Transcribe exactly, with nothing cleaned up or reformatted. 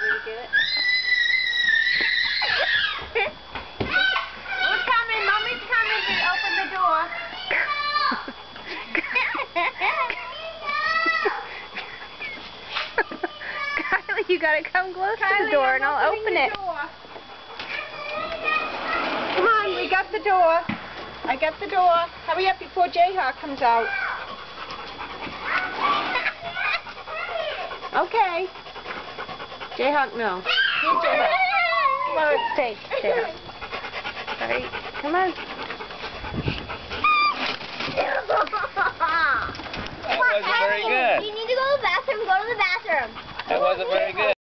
to get it. Who's coming? Mommy's coming to open the door. Kylie, you gotta come close Kylie, to the door I'm and I'll open it. Door. Come on, we got the door. I got the door. Hurry up before Jayhawk comes out. Okay. Jayhawk, no. Here, Jayhawk. Come on, take Jayhawk. Alright, come on. That wasn't very good. You need to go to the bathroom. Go to the bathroom. That wasn't very good.